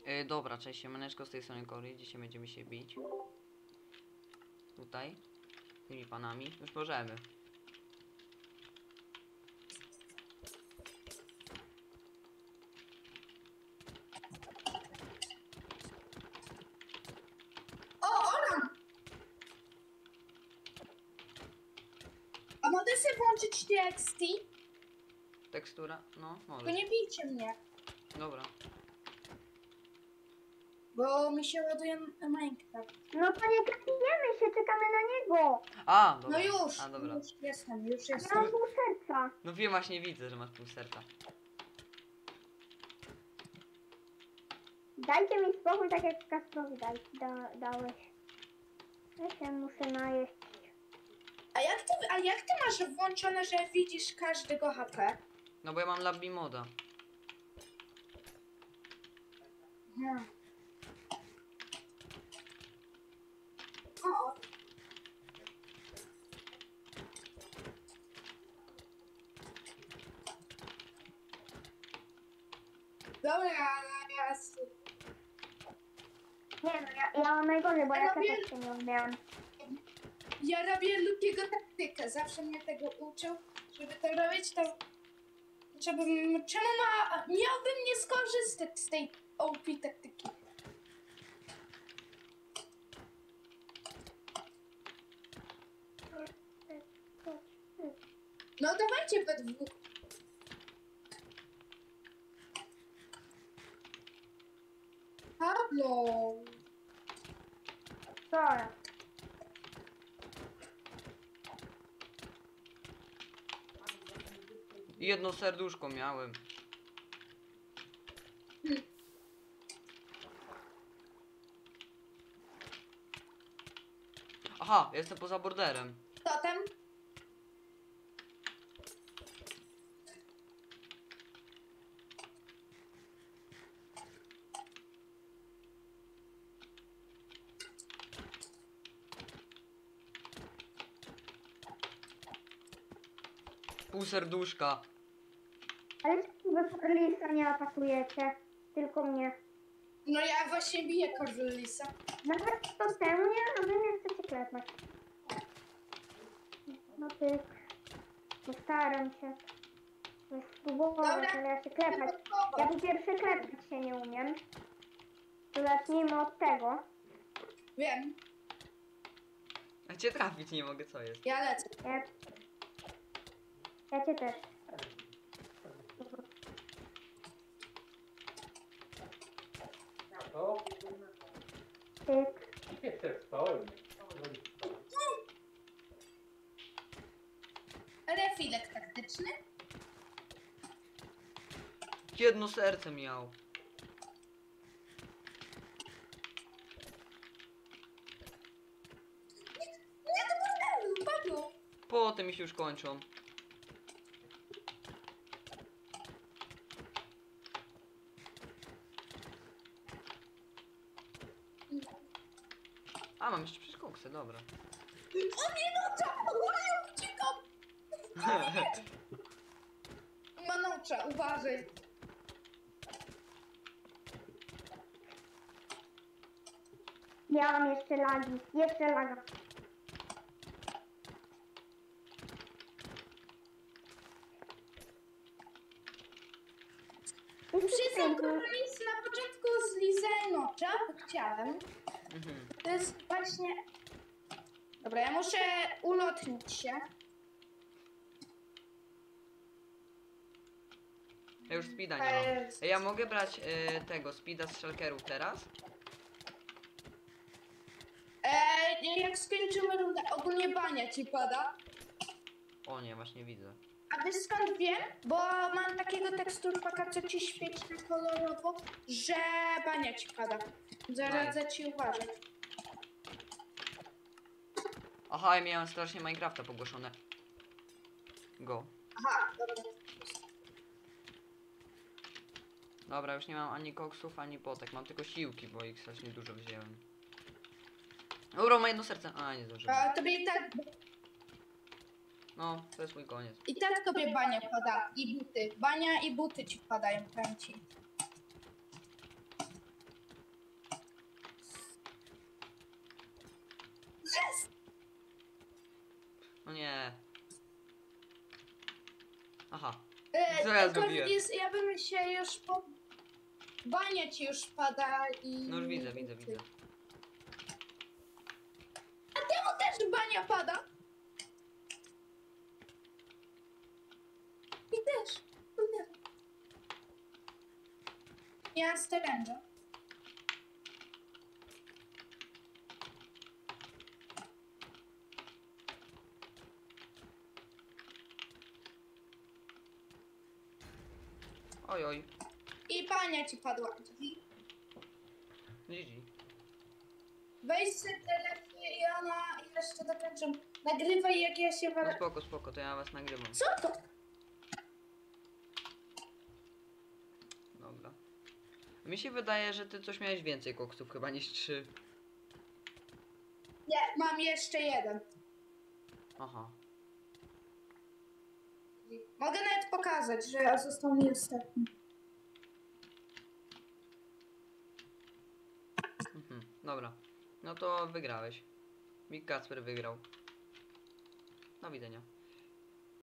Dobra, cześć, siemaneczko, z tej strony Kory. Dzisiaj będziemy się bić. Tutaj. Z tymi panami. Już możemy. A mogę sobie włączyć TXT? Tekstura? No, Tylko może. nie bijcie mnie, Dobra. bo mi się ładuje Minecraft. No to nie kapijemy się, czekamy na niego. A, dobra. No już, A, dobra. już jestem. Ja mam pół serca. No wiem, właśnie widzę, że masz pół serca. Dajcie mi spokój, tak jak Kasprowi dałeś. Ja się muszę najeść. A jak ty masz włączone, że widzisz każdego HP? No bo ja mam Labbi moda. Hmm. O. Dobra, ale ja... Nie no, ja mam najgorzej, bo Ja ja robię- też się nie umiałem. Ja robię Lukiego taktykę. Zawsze mnie tego uczył, żeby to robić, to... Czemu miałbym nie skorzystać z tej OP taktyki? No dawajcie we dwóch. Pablo. Sorry. Jedno serduszko miałem. Aha, jestem poza borderem. Totem. Pół serduszka. Ale czemu wy Lisa nie atakujecie? Tylko mnie. No ja właśnie biję Corvylisa. Nawet to temu nie, a wy nie chcecie klepać. No ty. Postaram się. Spróbować, Dobra. ale ja się klepać. Ja po pierwsze klepać się nie umiem. To zacznijmy od tego. Wiem, Ja cię trafić nie mogę, co jest? ja lecę. Ja cię też. O, Tyk. nie przestałem. Refilek taktyczny. Jedno serce miał. Nie, to bordelu, Pablo. Potem mi się już kończą. A, mam jeszcze przecież koksy, dobra. O nie, no ja uciekam. Manocza, uważaj. Ja mam jeszcze lagi. Jeszcze laga. Przyznam kompromis na początku zlizałem nocza, bo chciałem. Mhm. To jest właśnie... Dobra, ja muszę ulotnić się. Ja już speeda nie mam. Ja mogę brać tego speeda z shulkerów teraz? Jak skończymy rundę, ogólnie bania ci pada. O nie, właśnie widzę. A wiesz skąd wiem? Bo mam takiego teksturpaka, co ci świeci na kolorowo, że bania ci pada. Zaradzę ci uważać. Aha, ja miałem strasznie Minecrafta pogłoszone. Go. Aha, dobra. Dobra, już nie mam ani koksów, ani potek. Mam tylko siłki, bo ich strasznie dużo wziąłem. Dobra, ma jedno serce. A, nie zdążyłem. A tobie No, to jest mój koniec. i tak tobie bania pada. I buty. Bania i buty ci wpadają, powiem ci. Co ja tylko zrobiłem? ja bym się już po... Bania ci już pada i... No już widzę, widzę. Temu też bania pada. I też. Ja z teręża. Oj, oj. I bania ci padła. GG. Weź sobie telefon i ona jeszcze dokończę. Nagrywaj jak ja się No spoko, to ja was nagrywam. Co to? Dobra. Mi się wydaje, że ty coś miałeś więcej koksów chyba niż 3. Nie, mam jeszcze jeden. Aha. Mogę nawet pokazać, że został mi ostatni. Dobra. No to wygrałeś. Big Kacper wygrał. Do widzenia.